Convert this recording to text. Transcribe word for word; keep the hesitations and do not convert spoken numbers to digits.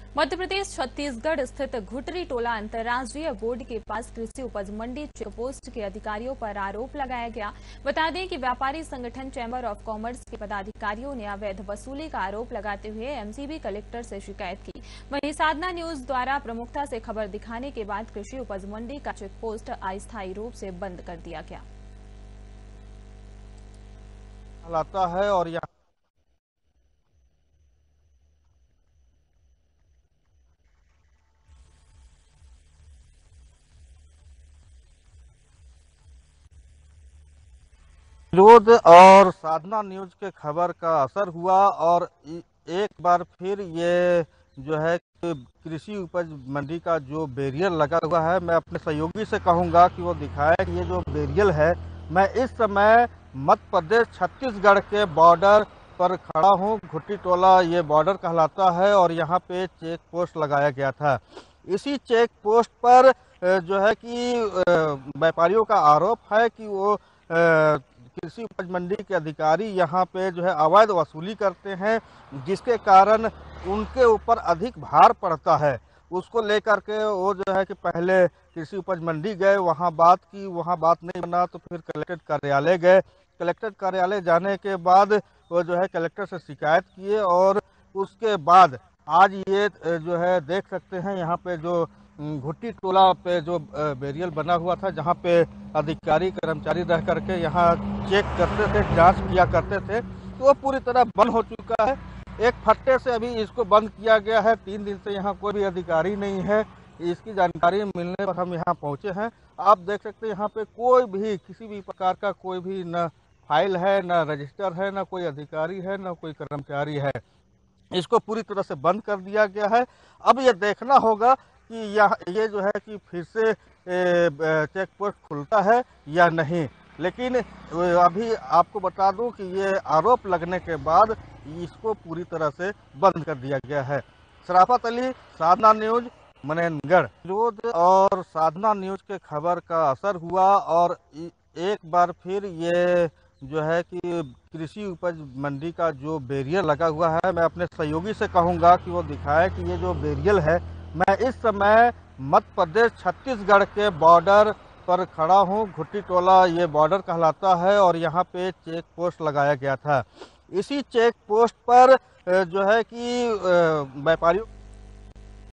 मध्य प्रदेश छत्तीसगढ़ स्थित घुटरी टोला अंतर्राज्यीय बोर्ड के पास कृषि उपज मंडी चेकपोस्ट के अधिकारियों पर आरोप लगाया गया। बता दें कि व्यापारी संगठन चैंबर ऑफ कॉमर्स के पदाधिकारियों ने अवैध वसूली का आरोप लगाते हुए एमसीबी कलेक्टर से शिकायत की। वहीं साधना न्यूज द्वारा प्रमुखता से खबर दिखाने के बाद कृषि उपज मंडी का चेकपोस्ट अस्थायी रूप से बंद कर दिया गया। लाता है और यहाँ विरोध और साधना न्यूज के खबर का असर हुआ और एक बार फिर ये जो है कृषि उपज मंडी का जो बैरियर लगा हुआ है, मैं अपने सहयोगी से कहूंगा कि वो दिखाए कि ये जो बैरियर है, मैं इस समय मध्य प्रदेश छत्तीसगढ़ के बॉर्डर पर खड़ा हूँ। घुट्टी टोला ये बॉर्डर कहलाता है और यहाँ पे चेक पोस्ट लगाया गया था। इसी चेक पोस्ट पर जो है कि व्यापारियों का आरोप है कि वो कृषि उपज मंडी के अधिकारी यहाँ पे जो है अवैध वसूली करते हैं, जिसके कारण उनके ऊपर अधिक भार पड़ता है। उसको लेकर के वो जो है कि पहले कृषि उपज मंडी गए, वहाँ बात की, वहाँ बात नहीं बना तो फिर कलेक्टर कार्यालय गए। कलेक्टर कार्यालय जाने के बाद वो जो है कलेक्टर से शिकायत किए और उसके बाद आज ये जो है देख सकते हैं यहाँ पे जो घुट्टी टोला पे जो बैरियर बना हुआ था, जहाँ पे अधिकारी कर्मचारी रह करके यहाँ चेक करते थे, जांच किया करते थे, तो वो पूरी तरह बंद हो चुका है। एक फट्टे से अभी इसको बंद किया गया है। तीन दिन से यहाँ कोई भी अधिकारी नहीं है। इसकी जानकारी मिलने पर हम यहाँ पहुँचे हैं। आप देख सकते हैं यहाँ पे कोई भी किसी भी प्रकार का कोई भी न फाइल है, न रजिस्टर है, न कोई अधिकारी है, न कोई कर्मचारी है। इसको पूरी तरह से बंद कर दिया गया है। अब ये देखना होगा कि यह ये जो है कि फिर से चेक पोस्ट खुलता है या नहीं। लेकिन अभी आपको बता दूं कि ये आरोप लगने के बाद इसको पूरी तरह से बंद कर दिया गया है। शराफत अली, साधना न्यूज, मनेंद्रगढ़। विरोध और साधना न्यूज के खबर का असर हुआ और एक बार फिर ये जो है कि कृषि उपज मंडी का जो बैरियर लगा हुआ है, मैं अपने सहयोगी से कहूंगा कि वो दिखाए कि ये जो बैरियर है, मैं इस समय मध्य प्रदेश छत्तीसगढ़ के बॉर्डर पर खड़ा हूँ। घुट्टी टोला ये बॉर्डर कहलाता है और यहाँ पे चेक पोस्ट लगाया गया था। इसी चेक पोस्ट पर जो है कि व्यापारियों